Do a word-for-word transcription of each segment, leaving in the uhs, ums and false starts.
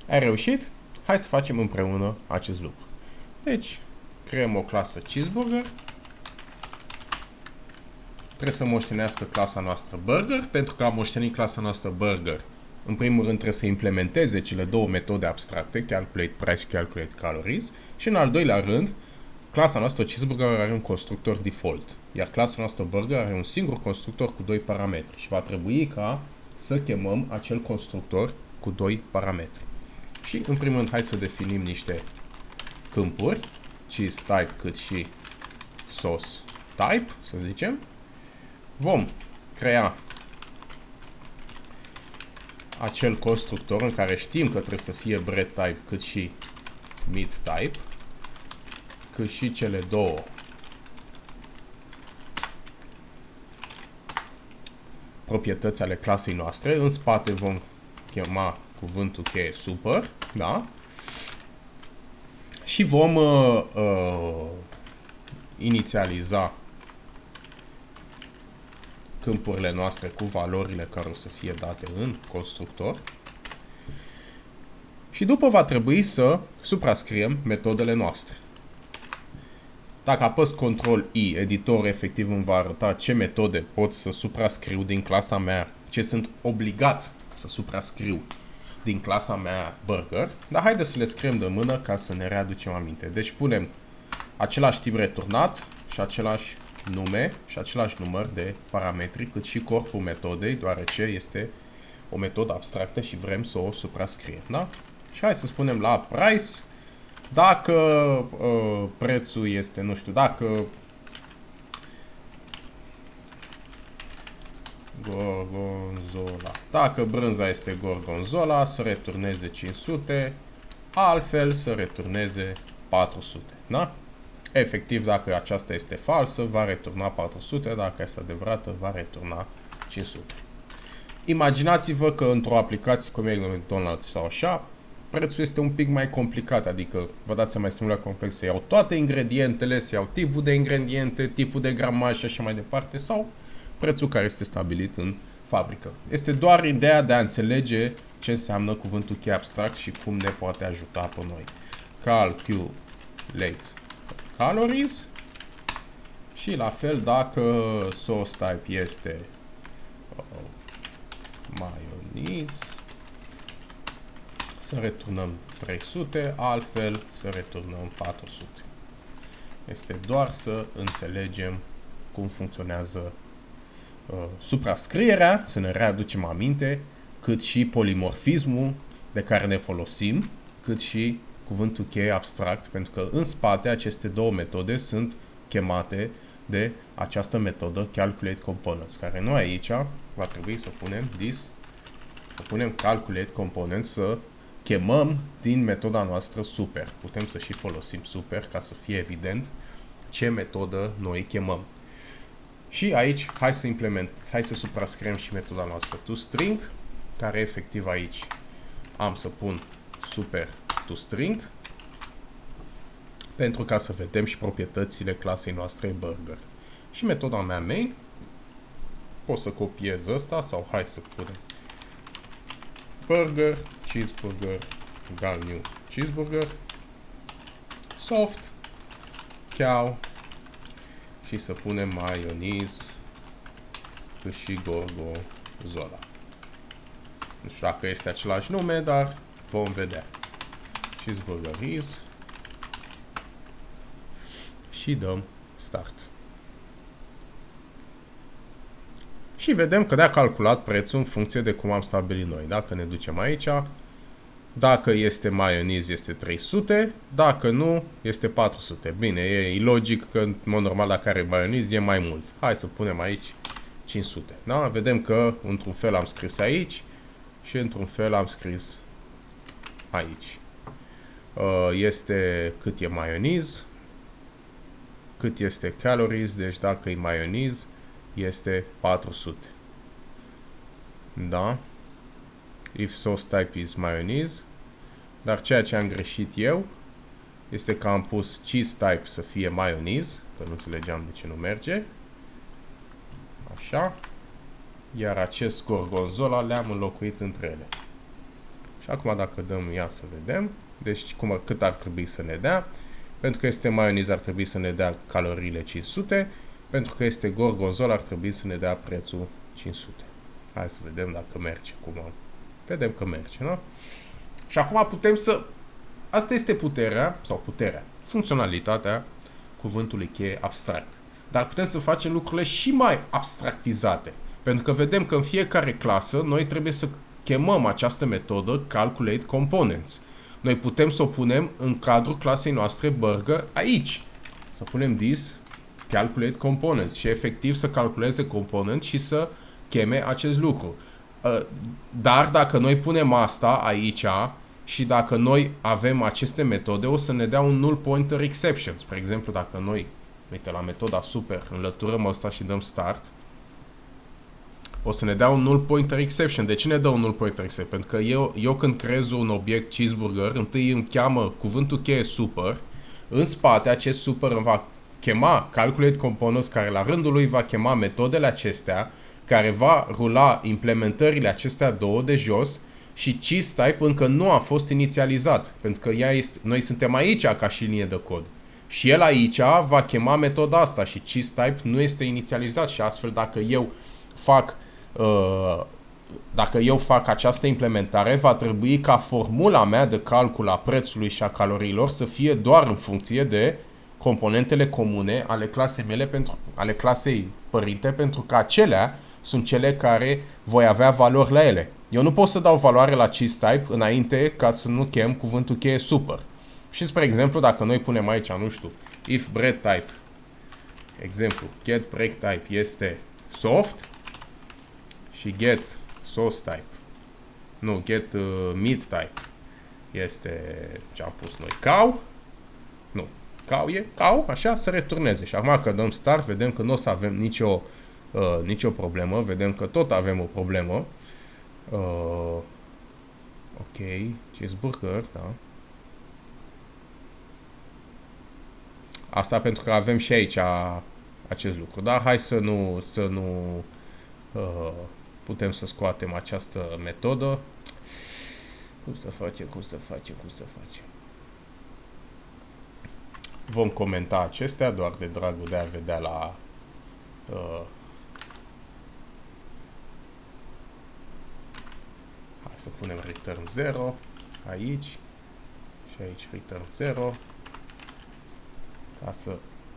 Ai reușit? Hai să facem împreună acest lucru. Deci, creăm o clasă cheeseburger. Trebuie să moștenească clasa noastră burger. Pentru că a moștenit clasa noastră burger, în primul rând trebuie să implementeze cele două metode abstracte, calculate price și calculate calories. Și în al doilea rând, clasa noastră cheeseburger are un constructor default, iar clasa noastră burger are un singur constructor cu doi parametri și va trebui ca să chemăm acel constructor cu doi parametri. Și în primul rând hai să definim niște câmpuri, cheese type cât și sauce type, să zicem. Vom crea acel constructor în care știm că trebuie să fie bread type cât și meat type, cât și cele două proprietăți ale clasei noastre. În spate vom chema cuvântul cheie super, da? Și vom uh, uh, inițializa câmpurile noastre cu valorile care o să fie date în constructor. Și după va trebui să suprascriem metodele noastre. Dacă apăs control I, editorul efectiv îmi va arăta ce metode pot să suprascriu din clasa mea, ce sunt obligat să suprascriu din clasa mea burger, dar haideți să le scriem de mână ca să ne readucem aminte. Deci punem același tip returnat și același nume și același număr de parametri, cât și corpul metodei, deoarece este o metodă abstractă și vrem să o suprascriem, da? Și hai să spunem la price, dacă uh, prețul este, nu știu, dacă gorgonzola, dacă brânza este gorgonzola, să returneze cinci sute, altfel să returneze patru sute, da? Efectiv, dacă aceasta este falsă, va returna patru sute, dacă este adevărată, va returna cinci sute. Imaginați-vă că într-o aplicație cum e McDonald's sau așa, prețul este un pic mai complicat, adică vă dați seama, este mult mai complex să iau toate ingredientele, să iau tipul de ingrediente, tipul de gramaj și așa mai departe, sau prețul care este stabilit în fabrică. Este doar ideea de a înțelege ce înseamnă cuvântul cheie abstract și cum ne poate ajuta pe noi. Calculate calories și la fel dacă sauce type este uh, mayonnaise, să returnăm trei sute, altfel să returnăm patru sute. Este doar să înțelegem cum funcționează uh, suprascrierea, să ne readucem aminte, cât și polimorfismul de care ne folosim, cât și cuvântul cheie abstract, pentru că în spate aceste două metode sunt chemate de această metodă calculate components, care noi aici va trebui să punem this, să punem calculate components, să chemăm din metoda noastră super. Putem să și folosim super ca să fie evident ce metodă noi chemăm. Și aici hai să implement, hai să suprascriem și metoda noastră toString, care efectiv aici am să pun super toString pentru ca să vedem și proprietățile clasei noastre burger. Și metoda mea main, pot să copiez ăsta sau hai să punem burger, cheeseburger, egal new cheeseburger, soft, cow și să punem mayonnaise și gorgonzola. Nu știu dacă este același nume, dar vom vedea. Cheeseburger is și dăm start. Și vedem că ne-a calculat prețul în funcție de cum am stabilit noi. Dacă ne ducem aici, dacă este mayonnaise este trei sute, dacă nu este patru sute. Bine, e ilogic că în mod normal dacă are mayonnaise e mai mult. Hai să punem aici cinci sute. Da? Vedem că într-un fel am scris aici și într-un fel am scris aici. Este cât e mayonnaise, cât este calories, deci dacă e mayonnaise este patru sute. Da? If sauce type is mayonnaise. Dar ceea ce am greșit eu este că am pus cheese type să fie mayonnaise, că nu înțelegeam de ce nu merge. Așa. Iar acest gorgonzola le-am înlocuit între ele. Și acum dacă dăm ia să vedem, deci cum, cât ar trebui să ne dea. Pentru că este maioneză ar trebui să ne dea caloriile cinci sute, pentru că este gorgonzola ar trebui să ne dea prețul cinci sute. Hai să vedem dacă merge. Cum vedem că merge, nu? Și acum putem să... Asta este puterea, sau puterea, funcționalitatea cuvântului cheie abstract. Dar putem să facem lucrurile și mai abstractizate. Pentru că vedem că în fiecare clasă noi trebuie să chemăm această metodă Calculate Components. Noi putem să o punem în cadrul clasei noastre Burger aici. Să punem this Calculate Components și efectiv să calculeze component și să cheme acest lucru. Dar dacă noi punem asta aici și dacă noi avem aceste metode, o să ne dea un null pointer exception. Spre exemplu, dacă noi, uite, la metoda super, înlăturăm asta și dăm start, o să ne dea un null pointer exception. De ce ne dă un null pointer exception? Pentru că eu, eu când creez un obiect cheeseburger, întâi îmi cheamă cuvântul cheie super, în spate acest super îmi va chema calculate components, care la rândul lui va chema metodele acestea, care va rula implementările acestea două de jos și cheese type încă nu a fost inițializat, pentru că ea este, noi suntem aici ca și linie de cod. Și el aici va chema metoda asta și cheese type nu este inițializat și astfel dacă eu fac uh, dacă eu fac această implementare, va trebui ca formula mea de calcul a prețului și a caloriilor să fie doar în funcție de componentele comune ale clasei mele, pentru, ale clasei părinte, pentru că acelea sunt cele care voi avea valori la ele. Eu nu pot să dau valoare la cheese type înainte ca să nu chem cuvântul cheie super. Și spre exemplu, dacă noi punem aici, nu știu, if bread type, exemplu, get bread type este soft și get sauce type, nu, get uh, meat type este ce am pus noi, cow, nu, cow e cow, așa, să returneze. Și acum că dăm start, vedem că nu o să avem nicio, uh, nicio problemă, vedem că tot avem o problemă. Uh, ok, cheeseburger, da. Asta pentru că avem și aici a, acest lucru, dar hai să nu, să nu uh, putem să scoatem această metodă. Cum să facem, cum să facem, cum să facem. Vom comenta acestea doar de dragul de a vedea la uh, hai să punem return zero aici și aici return zero ca să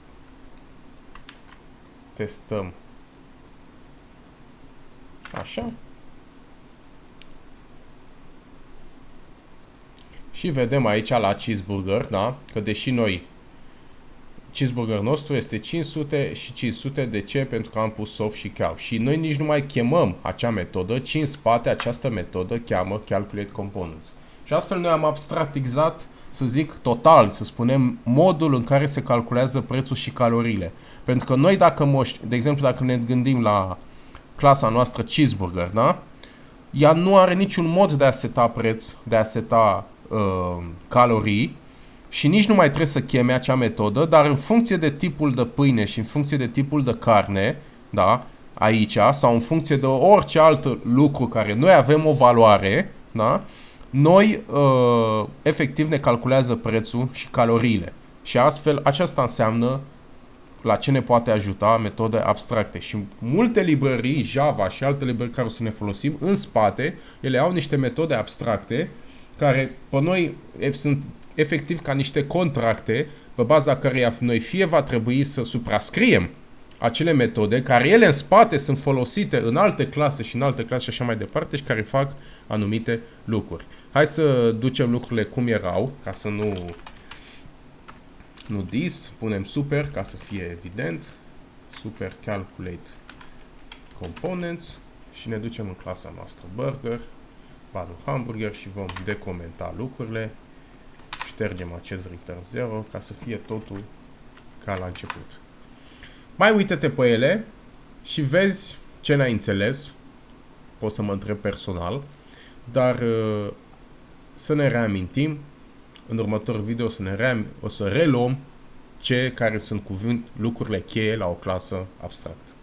testăm așa și vedem aici la cheeseburger, da, că deși noi cheeseburger nostru este cinci sute și cinci sute, de ce? Pentru că am pus soft și cow. Și noi nici nu mai chemăm acea metodă, ci în spate această metodă cheamă calculate components. Și astfel noi am abstractizat, să zic, total, să spunem, modul în care se calculează prețul și caloriile. Pentru că noi dacă moș, de exemplu, dacă ne gândim la clasa noastră cheeseburger, da? Ea nu are niciun mod de a seta preț, de a seta uh, calorii, și nici nu mai trebuie să cheme acea metodă, dar în funcție de tipul de pâine și în funcție de tipul de carne, da, aici, sau în funcție de orice alt lucru care noi avem o valoare, da, noi uh, efectiv ne calculează prețul și caloriile. Și astfel aceasta înseamnă la ce ne poate ajuta metode abstracte. Și multe librării, Java și alte librării care o să ne folosim, în spate, ele au niște metode abstracte care pe noi sunt efectiv ca niște contracte pe baza căreia noi fie va trebui să suprascriem acele metode care ele în spate sunt folosite în alte clase și în alte clase și așa mai departe și care fac anumite lucruri. Hai să ducem lucrurile cum erau, ca să nu nu this, punem super ca să fie evident, super calculate components și ne ducem în clasa noastră burger, banul hamburger și vom decomenta lucrurile. Ștergem acest return zero ca să fie totul ca la început. Mai uită-te pe ele și vezi ce n-ai înțeles. Poți să mă întreb personal, dar să ne reamintim în următorul video, o să ne ream, o să reluăm ce care sunt cuvânt, lucrurile cheie la o clasă abstractă.